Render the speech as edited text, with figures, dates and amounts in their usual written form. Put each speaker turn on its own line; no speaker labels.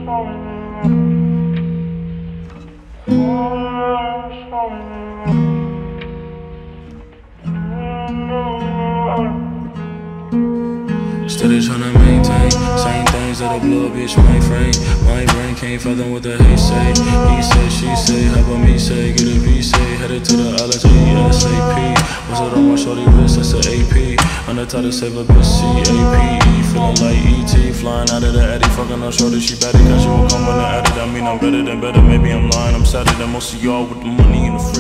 Steady tryna maintain same things that a blow bitch mainframe. My brain can't fathom what the hate say. He say, she say, how about me say? Get a V say, headed to the islands ASAP. What's it on my shorty wrist? That's an AP. On the top to save a bitch CAPE. Feeling like ET, flying out of the Addy. Fucking on shorty, she better cause she won't come when I added. I mean I'm better than better, maybe I'm lying. I'm sadder than most of y'all with the money in the front.